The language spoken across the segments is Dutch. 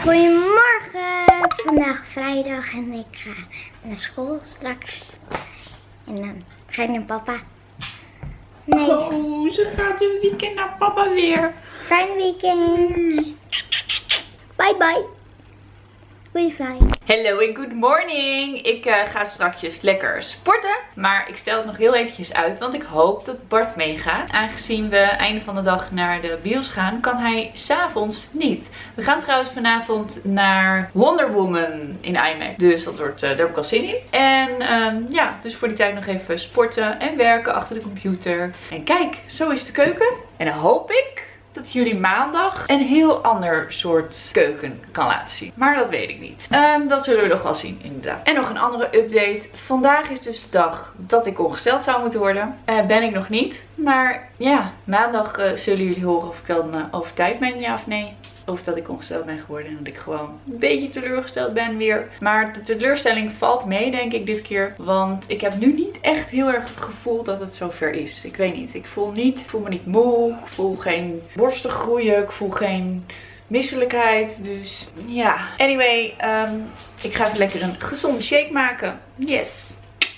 Goedemorgen, het is vandaag vrijdag en ik ga naar school straks. En dan ga ik naar papa. Nee. Oh, ze gaat een weekend naar papa weer. Fijn weekend. Bye bye. Goeie vrij. Hello en good morning. Ik ga straks lekker sporten. Maar ik stel het nog heel eventjes uit. Want ik hoop dat Bart meegaat. Aangezien we einde van de dag naar de bios gaan, kan hij 's avonds niet. We gaan trouwens vanavond naar Wonder Woman in IMAX. Dus dat wordt, daar heb ik al zin in. En ja, dus voor die tijd nog even sporten en werken achter de computer. En kijk, zo is de keuken. En dan hoop ik dat jullie maandag een heel ander soort keuken kan laten zien. Maar dat weet ik niet. Dat zullen we nog wel zien, inderdaad. En nog een andere update. Vandaag is dus de dag dat ik ongesteld zou moeten worden. Ben ik nog niet. Maar ja, maandag zullen jullie horen of ik dan over tijd ben, ja of nee. Of dat ik ongesteld ben geworden en dat ik gewoon een beetje teleurgesteld ben weer. Maar de teleurstelling valt mee, denk ik, dit keer. Want ik heb nu niet echt heel erg het gevoel dat het zover is. Ik weet niet. Ik voel me niet moe. Ik voel geen borsten groeien. Ik voel geen misselijkheid. Dus ja. Anyway, ik ga even lekker een gezonde shake maken. Yes.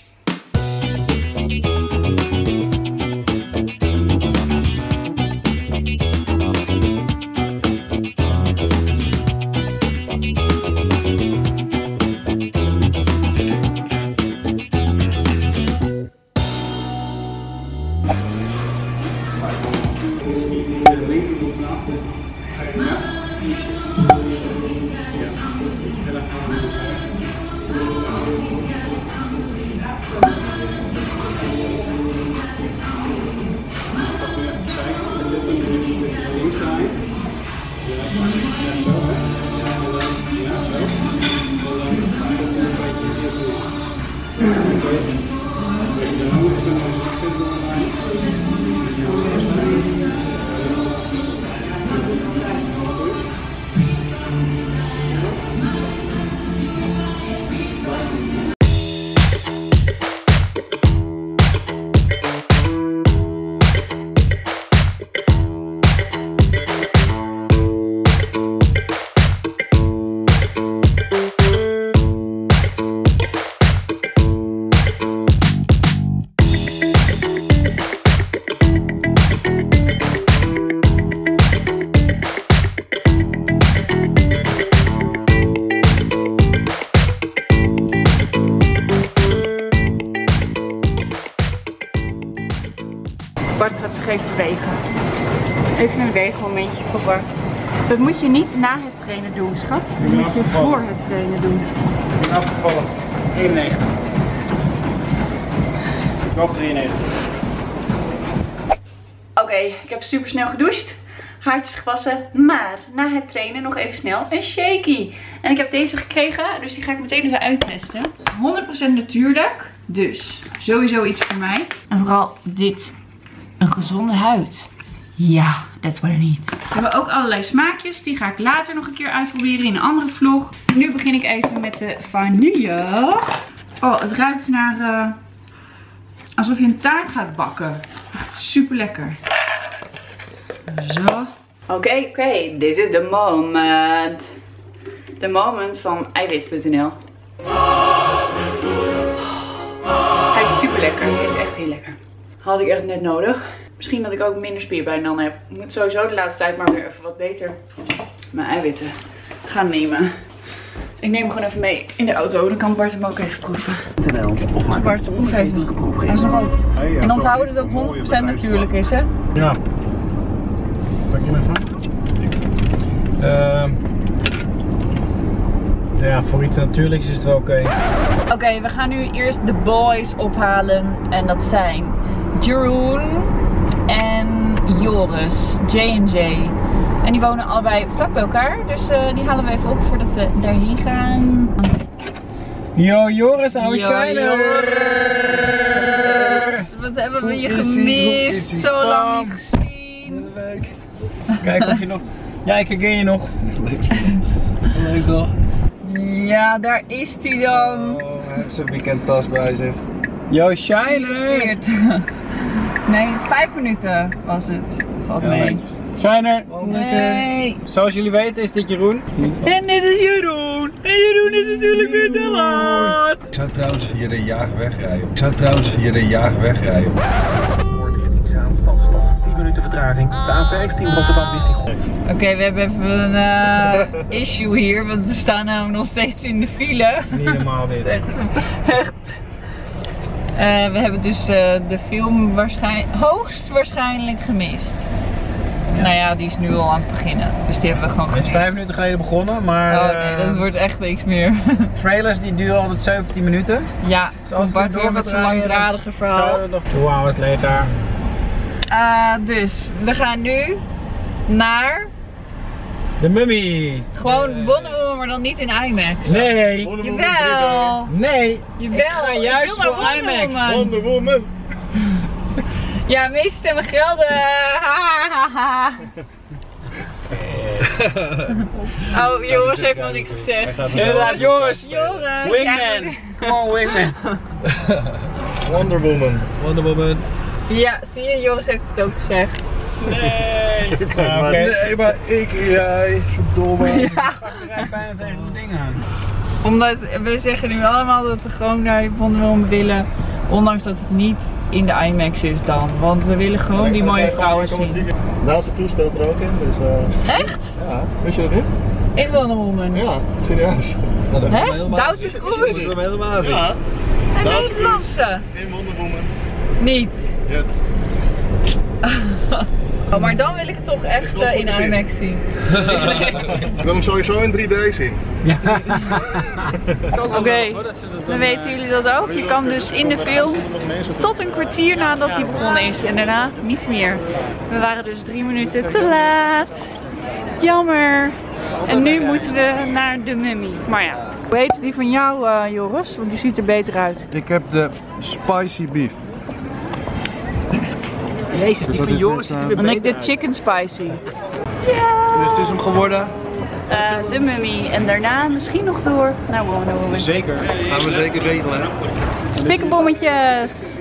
Bart gaat zich even bewegen. Even een weegmomentje voor Bart. Dat moet je niet na het trainen doen, schat. Dat moet je voor het trainen doen. Ik ben afgevallen. 91. Nog 93. Oké, ik heb super snel gedoucht. Haartjes gewassen. Maar na het trainen nog even snel een shakie. En ik heb deze gekregen. Dus die ga ik meteen even uittesten. 100% natuurlijk. Dus sowieso iets voor mij. En vooral dit. Een gezonde huid. Ja, that's what I need. We hebben ook allerlei smaakjes. Die ga ik later nog een keer uitproberen in een andere vlog. Nu begin ik even met de vanille. Oh, het ruikt naar alsof je een taart gaat bakken. Echt super lekker. Zo. Oké. This is the moment. De moment van eiwit.nl. Hij is super lekker. Hij is echt heel lekker. Had ik echt net nodig. Misschien dat ik ook minder spierpijn dan heb. Ik moet sowieso de laatste tijd maar weer even wat beter mijn eiwitten gaan nemen. Ik neem hem gewoon even mee in de auto. Dan kan Bart hem ook even proeven. Of Bart hem ook even proeven. En onthouden dat het 100% natuurlijk is, hè? Ja. Pak je me van? Ja, voor iets natuurlijks is het wel oké. Oké, we gaan nu eerst de boys ophalen. En dat zijn Jeroen en Joris, J&J. En die wonen allebei vlak bij elkaar. Dus die halen we even op voordat we daarheen gaan. Yo Joris, ouwe shiner! Joris! Wat hebben we je gemist? Zo lang niet gezien. Leuk. Kijk of je nog... Ja, ik herken je nog. Leuk toch? Ja, daar is hij dan. Oh, hij heeft zijn weekendtas bij zich. Yo shiner! Nee, 5 minuten was het. Valt Ja, mee. Zijn er? Nee. Zoals jullie weten is dit Jeroen. En dit is Jeroen. En Jeroen is natuurlijk weer te laat. Ik zou trouwens via de Jager wegrijden. Noord richting Zaanstadstad. 10 minuten vertraging. De A15 Rotterdam richting. Oké, we hebben even een issue hier, want we staan nou nog steeds in de file. Niet normaal dit. Dat is echt. We hebben dus de film hoogstwaarschijnlijk gemist. Ja. Nou ja, die is nu al aan het beginnen. Dus die hebben we gewoon Het is gemist. 5 minuten geleden begonnen, maar Oh nee, dat wordt echt niks meer. trailers die duren altijd 17 minuten. Ja, Zoals Bart we weer met zijn doordraaien, langdradige verhaal. Zo, nog 2 hours later. Dus we gaan nu naar De Mummy. gewoon Wonder Woman, maar dan niet in IMAX. Nee. Jawel! Nee. Jawel! Ik ga juist wil naar voor Wonder IMAX. Woman. Wonder Woman. Ja, meeste stemmen gelden. Oh, Joris heeft nog niks gezegd. Inderdaad, Joris. Joris! Wingman. Come on, Wingman. Wonder Woman. Wonder Woman. Ja, zie je, Joris heeft het ook gezegd. Nee. Kijk maar. Nee, maar ik rij. Verdomme. De gasten rijden bijna tegen mijn ding aan. Omdat we zeggen nu allemaal dat we gewoon naar Wonder Woman willen. Ondanks dat het niet in de IMAX is dan. Want we willen gewoon die mooie vrouwen zien. Naast de Crew speelt er ook in, dus Echt? ja, wist je dat niet? In Wonder Woman? Ja, serieus. Hè? Duitse Kroes? helemaal zien. Ja, En Duitse Nederlandse? in Wonder Woman. Niet. Yes. Oh, maar dan wil ik het toch echt wel goed in te zien. IMAX zien. Ik wil hem sowieso in 3D zien. Oké, dan weten jullie dat ook. Je kan dus in de film tot een kwartier nadat hij begonnen is en daarna niet meer. We waren dus 3 minuten te laat. Jammer. En nu moeten we naar de Mummy. Maar ja. Hoe heet die van jou, Joris? Want die ziet er beter uit. Ik heb de spicy beef. Jezus, die van Joris ziet er weer En ik beter de uit. chicken spicy. Dus het is hem geworden. De Mummy. En daarna misschien nog door naar Wonder Woman. Zeker. Gaan we zeker regelen. Spikkenbommetjes.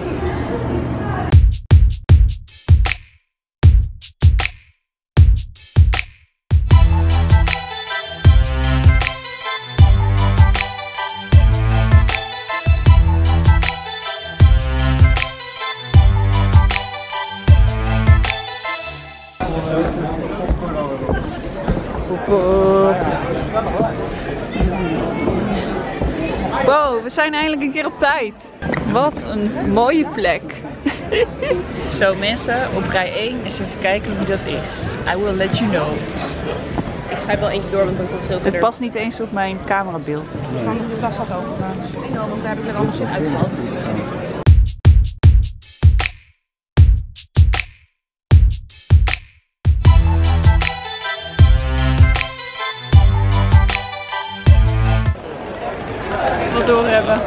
Wow, we zijn eindelijk een keer op tijd. Wat een mooie plek. Zo mensen, op rij 1 eens even kijken wie dat is. I will let you know. Ik schrijf wel eentje door, want dan komt het Het past niet eens op mijn camerabeeld. Dat staat ook. Ik know, want daar heb ik er allemaal zin uitgehaald. Wat doorhebben.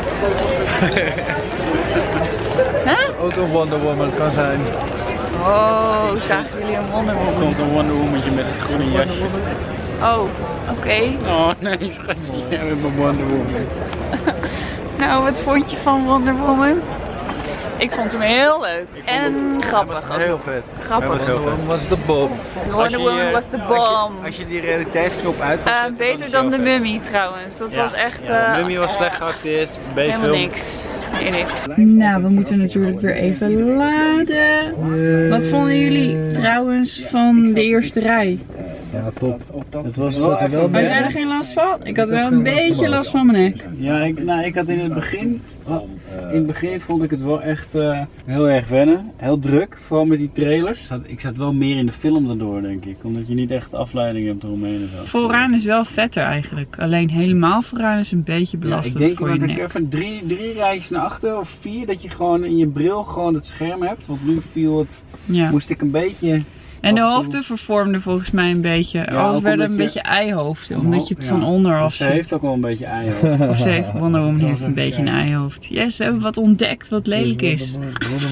Ook een Wonder Woman kan zijn. Oh, zagen jullie een Wonder Er Woman? stond een Wonder Woman met een groene jasje. Oh, oké. Oh nee, schatje. Jij bent mijn Wonder Woman. Nou, wat vond je van Wonder Woman? Ik vond hem heel leuk en grappig. Heel vet. Grappig. Wonder Woman was de bom. Wonder Woman was de bom. Als je die realiteitsknop uit gaat zetten, Beter is dan hij de wel vet. Mummy trouwens. Dat was echt Mummy was slecht geacteerd. helemaal B-film. niks. Nee, niks. Nou, we moeten natuurlijk weer even laden. Wat vonden jullie trouwens van de eerste rij? Ja, top. Het was wel Had jij er geen last van? Ik had wel een beetje last van mijn nek. Ja, ik had in het begin vond ik het wel echt heel erg wennen. Heel druk, vooral met die trailers. Ik zat wel meer in de film daardoor, denk ik. Omdat je niet echt afleiding hebt eromheen en zo. Vooraan is wel vetter eigenlijk. Alleen helemaal vooraan is een beetje Ja, belastend ik denk voor je dat ik nek. even drie rijtjes naar achter of 4, dat je gewoon in je bril gewoon het scherm hebt. Want nu viel het, Ja. moest ik een beetje... En de af en toe- hoofden vervormden volgens mij een beetje. Alles ook werden een omdat beetje eihoofden. Omdat je het Ja. van onderaf Ze ziet. heeft ook wel een beetje eihoofd. Of ze heeft, Wonder Woman Zal heeft ik een even beetje een kijken. eihoofd. Yes, we hebben wat ontdekt wat lelijk is.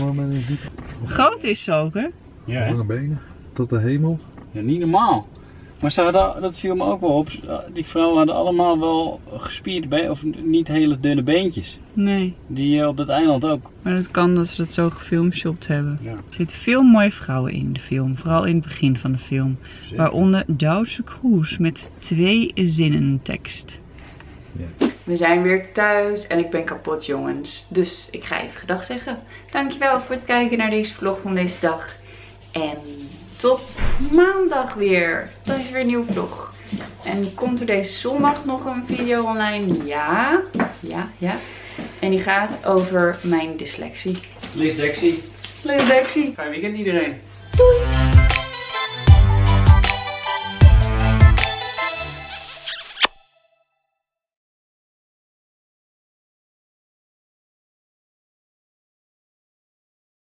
Groot is ze ook, hè? Ja, hè? Lange benen, tot de hemel. Ja, niet normaal. Maar ze hadden, dat viel me ook wel op, die vrouwen hadden allemaal wel gespierde benen, of niet hele dunne beentjes. Nee, Die op het eiland ook. maar het kan dat ze dat zo gefilmshopt hebben. Ja. Er zitten veel mooie vrouwen in de film, vooral in het begin van de film. Zeker. Waaronder Douze Kroes met 2 zinnen tekst. We zijn weer thuis en ik ben kapot, jongens. Dus ik ga even gedag zeggen. Dankjewel voor het kijken naar deze vlog van deze dag. En tot maandag weer. Dan is er weer een nieuwe vlog. En komt er deze zondag nog een video online? Ja. En die gaat over mijn dyslexie. Dyslexie. Dyslexie. Fijn weekend iedereen. Doei.